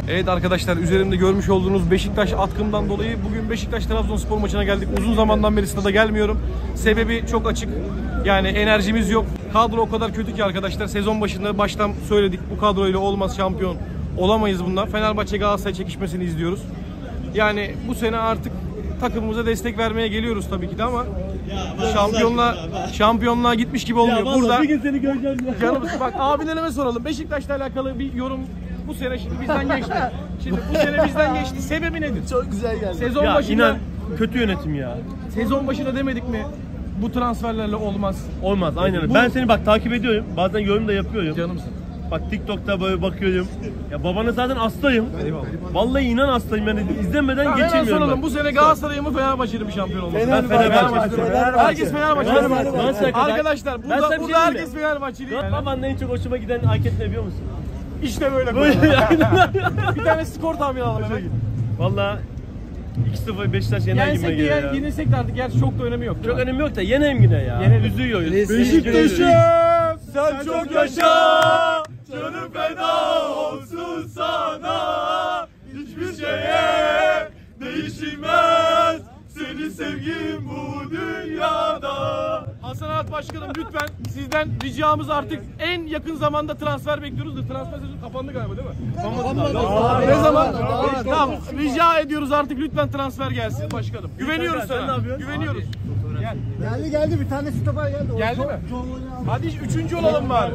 Evet arkadaşlar, üzerimde görmüş olduğunuz Beşiktaş atkımdan dolayı bugün Beşiktaş-Trabzonspor maçına geldik. Uzun zamandan beri stada gelmiyorum. Sebebi çok açık. Yani enerjimiz yok. Kadro o kadar kötü ki arkadaşlar. Sezon başında baştan söyledik. Bu kadroyla olmaz, şampiyon olamayız bundan. Fenerbahçe Galatasaray çekişmesini izliyoruz. Yani bu sene artık takımımıza destek vermeye geliyoruz tabii ki de ama şampiyonluğa gitmiş gibi olmuyor. Ya burada bir gün seni göreceğim. canım bak, abilerime soralım. Beşiktaş'la alakalı bir yorum. Bu sene şimdi bizden geçti. Bu sene bizden geçti. Sebebi nedir? Çok güzel geldi. Sezon Ya başında inan kötü yönetim ya. Sezon başında demedik mi? Bu transferlerle olmaz. Olmaz aynen öyle. Ben seni bak takip ediyorum. Bazen yorum da yapıyorum. Canımsın. Bak TikTok'ta böyle bakıyorum. Ya babana zaten hastayım. Eyvallah. Vallahi inan hastayım. Yani izlemeden Hemen geçemiyorum. soralım. Bu sene Galatasaray'ın mı Fenerbahçe'nin mi şampiyon olması? Ben Fenerbahçe. Herkes Fenerbahçe. Arkadaşlar Ben sana bir burada şey herkes Fenerbahçeli. Babanın en çok hoşuma giden hareket ne biliyor musun? İşte böyle. Bir tane skor tahmini alalım hemen. Vallahi 2-0 Beşiktaş yener gibi Yensek de geliyor ya. yenilsek de artık gerçi çok da önemi yok. Çok önemi yok da yenelim yine ya. Yenelim. Üzülüyoruz. Beşiktaş'ım sen çok yaşa. Canım feda olsun sana. Hiçbir şeye değişilmez. Senin sevgin bu dünyada. Hasan Arat Başkanım, lütfen sizden ricamız artık en yakın zamanda transfer bekliyoruz da transfer sezonu kapandı galiba değil mi? Kapanmadı. Ne zaman? Tamam, rica ediyoruz artık lütfen transfer gelsin başkanım. Güveniyoruz sana. Güveniyoruz. Geldi bir tane stoper geldi. Geldi mi? Hadi üçüncü olalım bari.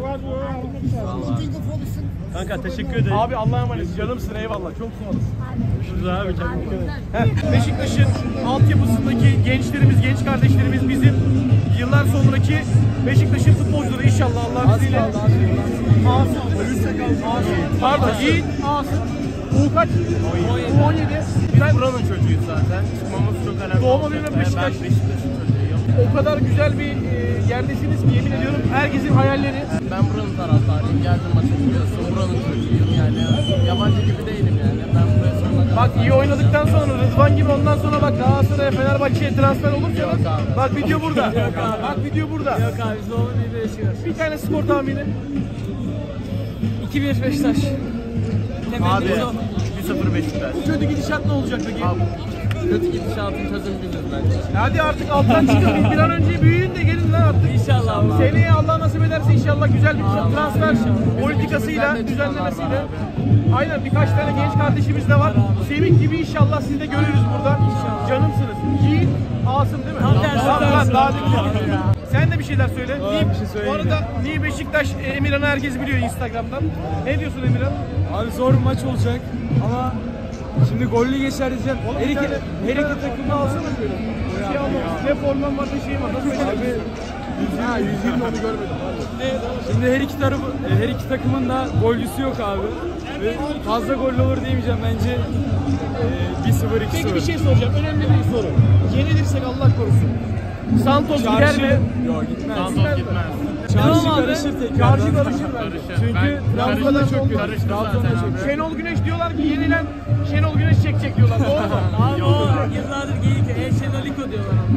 Kanka teşekkür ederim. Abi Allah'a emanet, canımsın, eyvallah, çok sağ olasın. Şurada abi çok Beşiktaş'ın altyapısındaki gençlerimiz, genç kardeşlerimiz bizim yıllar sonraki Beşiktaş'ın futbolcuları inşallah Allah'ın izniyle. Pardon, Yiğit, Asım. Bu kaç? 17. Biz buranın çocuğuyuz zaten. Çıkmamız çok önemli. Doğma büyüme Beşiktaş. O kadar güzel bir yerdesiniz ki yemin ediyorum herkesin hayalleri. Ben buranın taraftarıyım. Geldim maça biliyorsun. Buranın çocuğuyum yani. Yabancı gibi değilim yani. Ben buraya sonuna kadar... Bak iyi oynadıktan sonra Rıdvan gibi ondan sonra bak Galatasaray'a, Fenerbahçe'ye transfer olursanız bak video burada. Bak video burada. Yok abi biz onu bir yaşıyoruz. Bir tane skor tahmini. 2-1 Beşiktaş. Abi 1-0 Beşiktaş. Bu kötü gidişat ne olacak peki? Abi kötü gidişatın çözüm bilir bence. Hadi artık alttan çıkın. Bir an önce büyüyün de gelin lan artık. İnşallah abi. Seneye Allah nasip ederse inşallah güzel bir transfer politikasıyla, düzenlemesiyle. Aynen, birkaç tane genç kardeşimiz de var. Semih gibi inşallah siz de görürüz burada. Canımsınız. Yiğit, Asım değil mi? Tamam, daha ya. Sen de bir şeyler söyle. Bu arada Niye Beşiktaş Emirhan'ı herkes biliyor Instagram'dan. Ne diyorsun Emirhan? Abi zor bir maç olacak ama şimdi gollü geçer diyeceğim. Her iki takımı alsana böyle. Şey almamış. Ne forman var ne şeyim var. Nasıl Abi 120 onu görmedim. Şimdi her iki takımın da golcüsü yok abi. Ve fazla gollü olur diyemeyeceğim bence. 1-0 2-0. Peki bir şey soracağım. Önemli bir soru. Yenilirsek Allah korusun. Santos gider mi? Yok gitmez. Santos gitmez. Çarşı karışır tekrar. Çarşı karışır bence. Çünkü Trabzon'da çok kötü. Trabzon'da çok kötü. Şenol Güneş diyorlar ki yenilen Şenol Güneş çekecek diyorlar. Doğru mu? Abi o yıllardır geyik. Şenoliko diyorlar ama.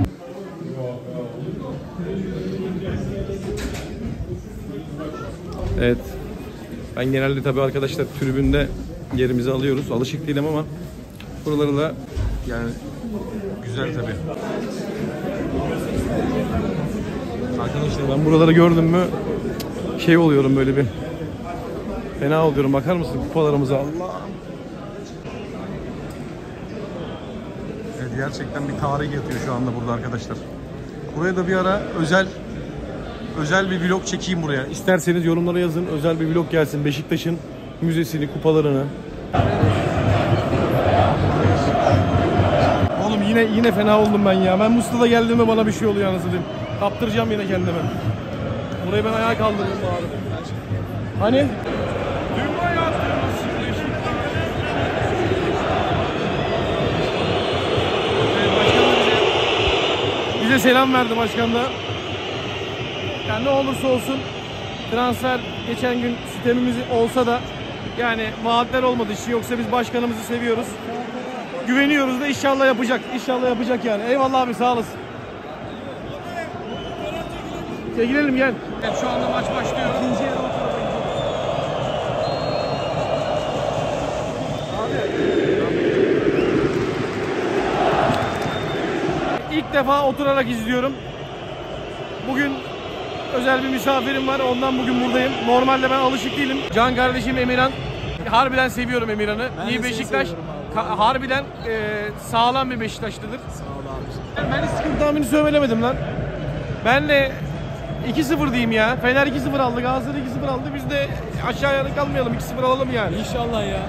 Evet. Ben genelde tabii arkadaşlar tribünde yerimizi alıyoruz. Alışık değilim ama buraları da yani güzel tabii. Arkadaşlar ben buraları gördüm mü şey oluyorum, böyle bir fena oluyorum. Bakar mısın kupalarımıza? Allah. Evet, gerçekten bir tarih yatıyor şu anda burada arkadaşlar. Buraya da bir ara özel bir vlog çekeyim buraya. İsterseniz yorumlara yazın. Özel bir vlog gelsin. Beşiktaş'ın müzesini, kupalarını. Oğlum yine fena oldum ben ya. Ben Mustafa'da geldiğimde bana bir şey oluyor anasını diyeyim. Kaptıracağım yine kendime. Burayı ben ayağa kaldırdım abi. Hani? Bize selam verdi başkan da. Yani ne olursa olsun transfer geçen gün sistemimiz olsa da yani vaatler olmadı işi, yoksa biz başkanımızı seviyoruz. Güveniyoruz da inşallah yapacak. İnşallah yapacak yani. Eyvallah abi, sağ olasın. Girelim gel. Evet, şu anda maç başlıyor. İkinci yarı ilk defa oturarak izliyorum. Bugün özel bir misafirim var. Ondan bugün buradayım. Normalde ben alışık değilim. Can kardeşim Emirhan. Harbiden seviyorum Emirhan'ı. Niye Beşiktaş? Harbiden sağlam bir Beşiktaşlıdır. Sağ ol abi. Ben hiç sıkıntı tahmini söylemedim lan. Ben de 2-0 diyeyim ya. Fener 2-0 aldı, Galatasaray 2-0 aldı. Biz de aşağıya kalmayalım. 2-0 alalım yani. İnşallah ya.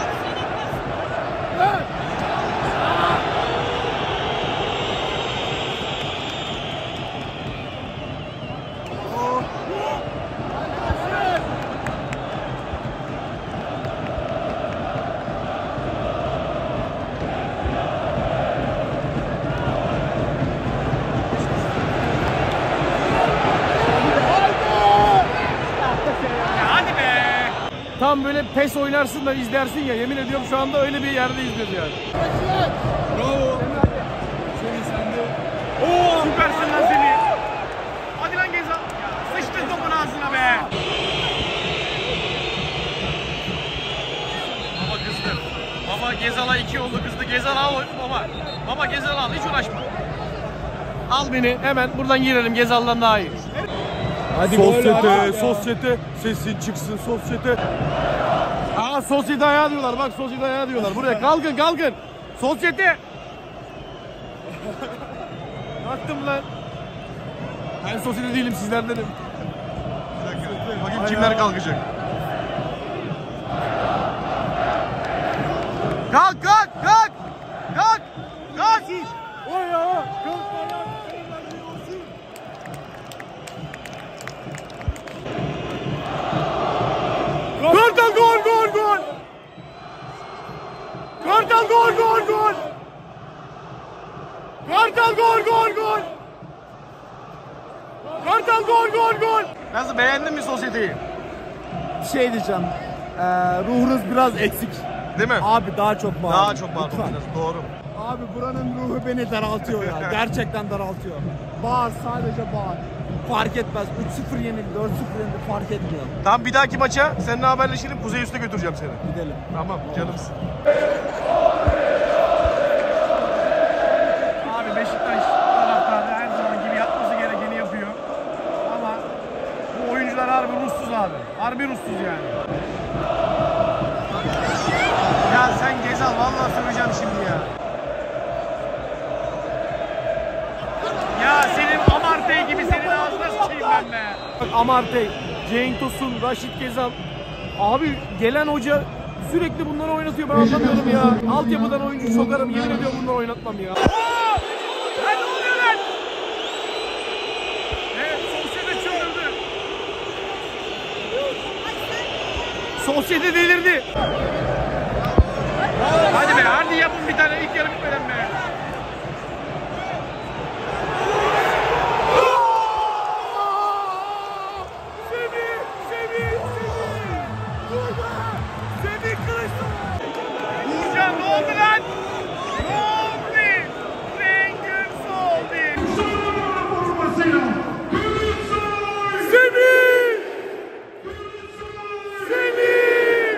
Tam böyle pes oynarsın da izlersin ya, yemin ediyorum şu anda öyle bir yerde izliyoruz yani. Bravo. Semih sen de. Oo, süpersin lan Semih. Hadi lan Gezal. Ya sıçtın topun ağzına be. Baba kızdı. Baba Gezal'a 2 oldu kızdı. Gezal al baba. Baba Gezal al, hiç uğraşma. Al beni, hemen buradan girelim, Gezal'dan daha iyi. Hadi Sosyete, sosyete, sesin çıksın sosyete. Aa, sosyete ayağı diyorlar, bak sosyete ayağı diyorlar. Buraya kalkın kalkın. Sosyete. Kalktım lan. Ben sosyete değilim, sizlerdenim. Bakayım kimler kalkacak. Kalk kalk kalk. Kalk. Kalk. Oy ya. Kartal gol gol gol. Kartal gol gol gol. Kartal gol gol gol. Kartal gol gol gol. Nasıl, beğendin mi sosyeteyi? Bir şey diyeceğim. Ruhunuz biraz eksik. Değil mi? Abi daha çok bağırın. Daha çok bağırmak Lütfen. lazım. Doğru. Abi buranın ruhu beni daraltıyor ya. Gerçekten daraltıyor. Bağır, sadece bağır. Fark etmez. 3-0 yenildi, 4-0 yenildi, fark etmiyor. Tamam, bir dahaki maça seninle haberleşelim. Kuzey Üstü'ne götüreceğim seni. Gidelim. Tamam canımsın. Abi Beşiktaş taraftarı her zaman gibi yapması gerekeni yapıyor. Ama bu oyuncular harbi ruhsuz abi. Harbi ruhsuz yani. Ya sen Gezal, vallahi söyleyeceğim şimdi ya. Ya senin Amartey gibi senin ağzına sıçayım ben be. Amartey, Cenk Tosun, Raşit Gezal. Abi gelen hoca sürekli bunları oynatıyor, ben anlamıyorum ya. Altyapıdan oyuncu sokarım, yemin ediyorum bunları oynatmam ya. Ne oluyor lan? Evet, sosyete çıldırdı. Sosyete delirdi. Hadi be, hadi yapın bir tane, ilk yarı bitmeden be. Uğurcan ne oldu lan? Ne oldu? Rengin soldu. Semih! Semih!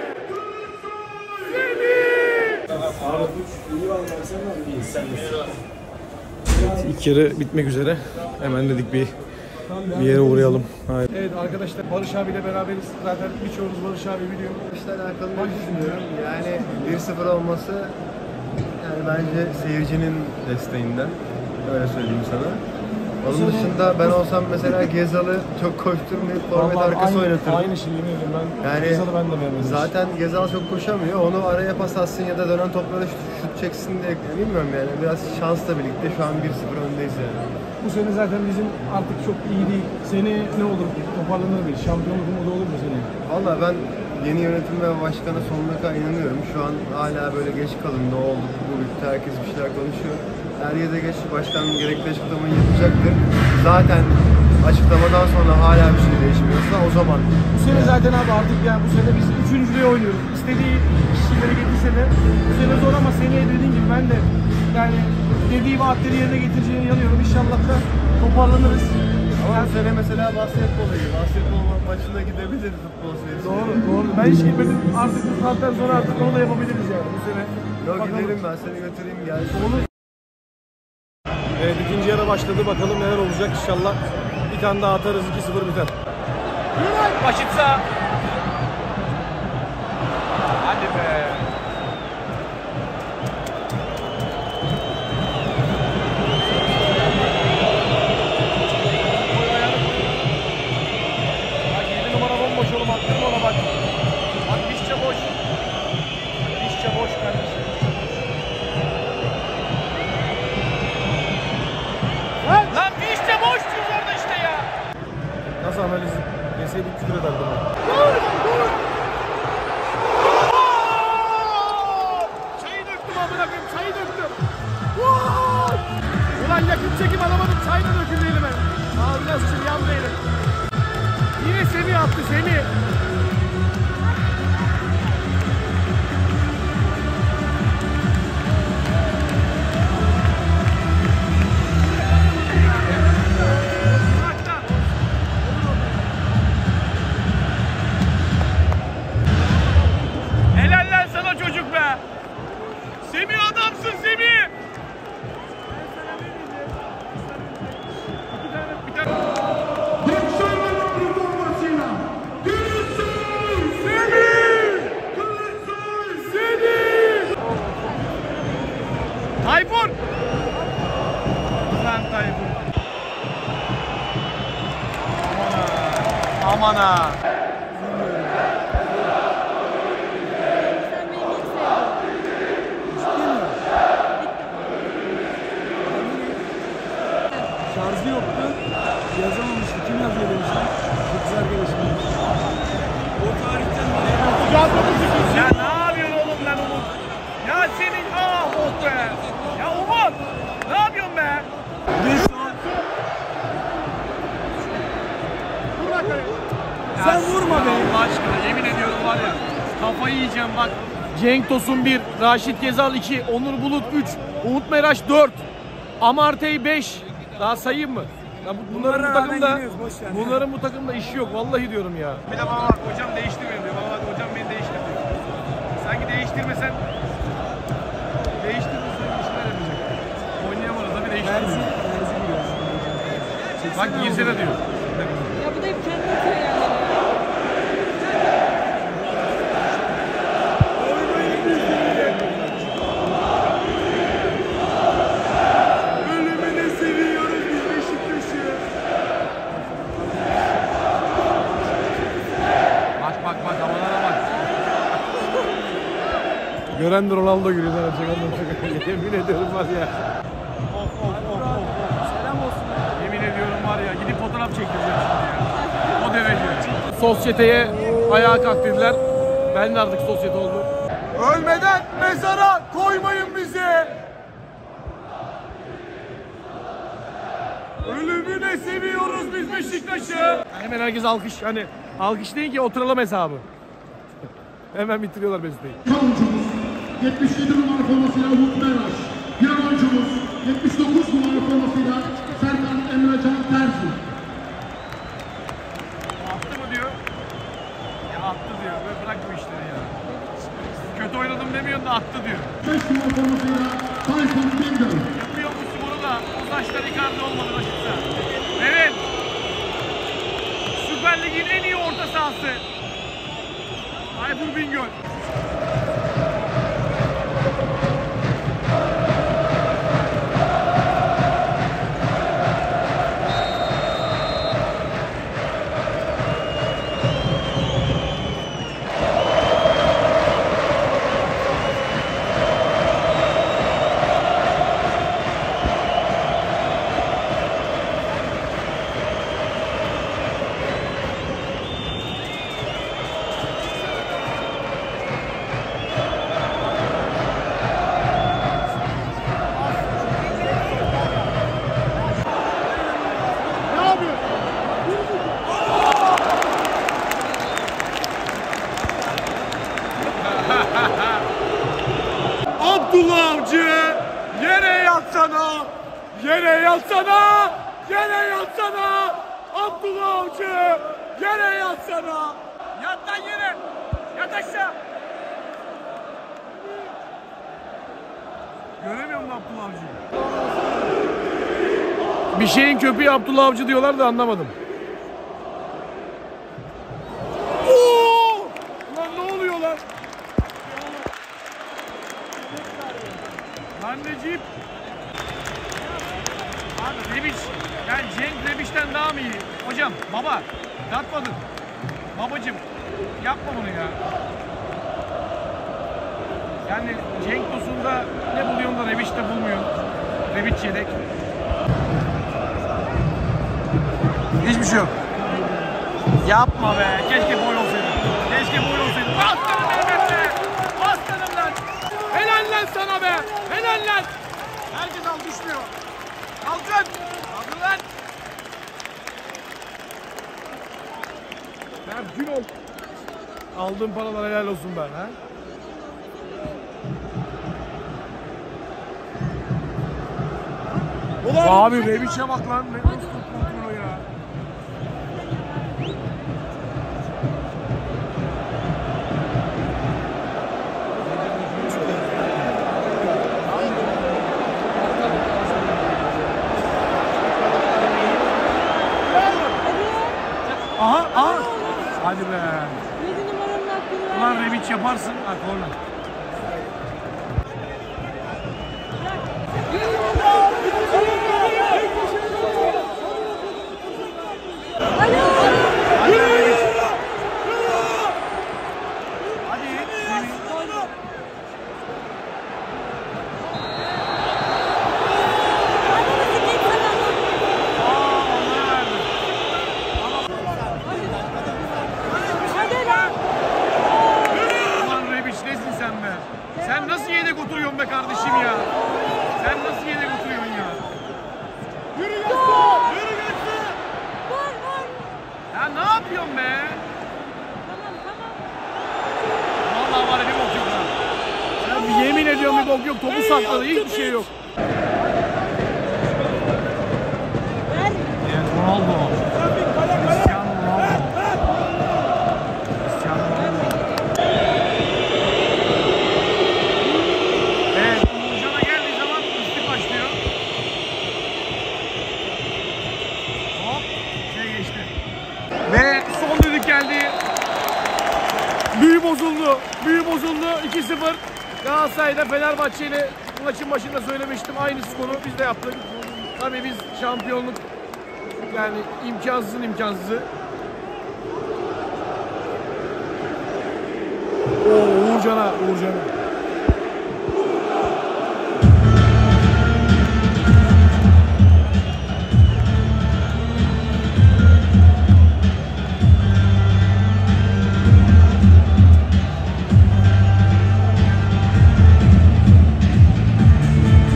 Evet, ilk yarı bitmek üzere. Hemen dedik bir yere uğrayalım. Hayır. Evet arkadaşlar, Barış abiyle beraberiz. Zaten birçoğunuz Barış abi biliyor. İşle alakalı ne düşünüyorum? Yani 1-0 olması yani bence seyircinin desteğinden. Öyle söyleyeyim sana. Onun dışında ben olsam mesela Gezal'ı çok koşturmayıp forvet arkası oynatırım. Aynı şeyi yemin ediyorum ben. Yani Gezal'ı ben de beğenmedim. zaten Gezal çok koşamıyor. Onu araya pas atsın ya da dönen toplara şut çeksin diye bilmiyorum yani. Biraz şansla birlikte şu an 1-0 öndeyiz yani. Bu sene zaten bizim artık çok iyi değil. Seni ne olur, toparlanır mıyız? Şampiyonluk umudu olur mu seni? Valla ben yeni yönetim ve başkana sonuna kadar inanıyorum. Şu an hala böyle geç kalın, ne oldu, bu bitti, herkes bir şeyler konuşuyor. Er ya da geç başkan gerekli açıklamayı yapacaktır. Zaten açıklamadan sonra hala bir şey değişmiyorsa o zaman. Bu sene zaten abi artık yani bu sene biz üçüncülüğe oynuyoruz. İstediği kişileri getirse de bu sene zor ama seneye dediğin gibi ben de yani dediği vaatleri yerine getireceğine inanıyorum. İnşallah da toparlanırız. Ama bu sene mesela basketbola gibi. Basketbol maçına gidebiliriz futbol seyircisi. Doğru, doğru. Ben hiç gitmedim. Artık bu saatten sonra artık onu da yapabiliriz yani bu sene. Yok Bakalım. gidelim, ben seni götüreyim gel. Olur. Evet, ikinci yarı başladı. Bakalım neler olacak inşallah. Bir tane daha atarız, 2-0 biter. Başitsa. Hadi be. Bak 7 numara bomboş oğlum, attırma ona bak. Bak Vişça boş. Vişça boş kardeşim. Lan Vişça boş diyoruz orada işte ya. Nasıl analiz yeseydik küfür ederdim ben. Çayı döktüm amına koyayım, çayı döktüm. Ulan yakın çekim alamadım, çay da döküldü elime. Aa biraz çılyan değilim. Yine Semih attı, Semih. Helal lan sana çocuk be. Semih adamsın Semih. Bir tane. Tayfur! Lan Tayfur. Aman ha. Şarjı yoktu. Yazamamıştı. Kim yazıyor demişler. Çok güzel gelişmiş. O tarihten beri Ya ne yapıyorsun oğlum lan Umut? Ya senin oh be. Ya Umut ne yapıyorsun be? sen vurma be. Allah aşkına yemin ediyorum var ya, kafayı yiyeceğim bak. Cenk Tosun 1, Raşit Gezal 2, Onur Bulut 3, Umut Meraş 4, Amartey 5. Daha sayayım mı? Ya bunların bu takımda işi yok vallahi diyorum ya. Bir de bana bak, hocam değiştirmiyor diyor. Bana bak, hocam beni değiştir diyor. Sanki değiştirmesen bir şeyler yapacak. Oynayamadı da bir değiştirmiyor. Bak girsene diyor. Ya bu da hep kendi atıyor yani. Ölümüne seviyoruz biz Beşiktaş'ı. Bak havalara bak. Gören de Ronaldo gülüyor sana. Yemin ediyorum var ya. Selam olsun. Yemin ediyorum var ya, gidip fotoğraf çektireceğim şimdi ya. O derece. Sosyeteye ayağa kalk dediler. Ben de artık sosyete oldum. Ölmeden mezara koymayın bizi. Ölümüne seviyoruz biz Beşiktaş'ı. Hemen herkes alkış. Hani alkış değil ki, oturalım hesabı. Hemen bitiriyorlar besteyi. Bir oyuncumuz 77 numara formasıyla Umut Meraş. Diğer oyuncumuz 79 numara formasıyla Serkan Emrecan Terzi. Attı mı diyor? Ya attı diyor. Böyle bırak bu işleri ya. Kötü oynadım demiyorsun da attı diyor. 5 numara formasıyla Tayfun Bingöl. Yapıyor bu sporu da o saçlar Icardi olmadı başımıza. Evet. Süper Lig'in en iyi orta sahası. Tayfur Bingöl. Abdullah Avcı yere yatsana. Yere yatsana. Yere yatsana. Abdullah Avcı yere yatsana. Yat lan yere. Yat aşağı. Göremiyor musun Abdullah Avcı'yı? Bir şeyin köpeği Abdullah Avcı diyorlar da anlamadım. Oo! Lan ne oluyor lan? Anneciğim. Abi Rebic. Yani Cenk Rebic'ten daha mı iyi? Hocam baba. Godfather. Babacım. Yapma bunu ya. Yani Cenk Tosun'da ne buluyorsun da Rebic'te bulmuyorsun. Rebic yedek. Hiçbir şey yok. Yapma be. Keşke gol olsaydı. Keşke gol olsaydı. Aslanım Mehmet be. Aslanım lan. Helal lan sana be. Helal lan. Herkes al düşmüyor. Kalkın. Kalkın lan. Mümkün ol. Aldığım paralar helal olsun ben ha. Ulan abi Rebic'e bak lan. Ne kontrolü ya. Aha aha. Hadi be. 7 numaranın hakkını ver. Ulan Rebic yaparsın. Ha korna. Hadi Rebic. Hadi Rebic. Hadi lan. Ulan Rebic nesin sen be? Sen nasıl yedek oturuyorsun be kardeşim ya? Sen nasıl yedek oturuyorsun ya? Yürü Göksu! Yürü Göksu! Vur vur. Ya ne yapıyorsun be? Tamam tamam. Vallahi var ya bir bok yok lan. Ya yemin ediyorum bir bok yok. Topu sakladı. Hiçbir şey yok. Ver. Ronaldo. Cristiano Ronaldo. Cristiano Ronaldo. Evet, Uğurcan'a geldiği zaman üstü başlıyor. Hop, geçti. Ve son düdük geldi. Büyü bozuldu. Büyü bozuldu. 2-0. Galatasaray'da Fenerbahçe ile maçın başında söylemiştim. Aynı skoru biz de yaptık. Tabii biz şampiyonluk yani imkansızın imkansızı. Oo Uğurcan'a.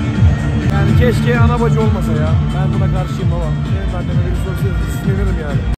Yani keşke ana bacı olmasa ya. Ben buna karşıyım baba. Benim anneme biri sorsaydı sinirlenirim yani.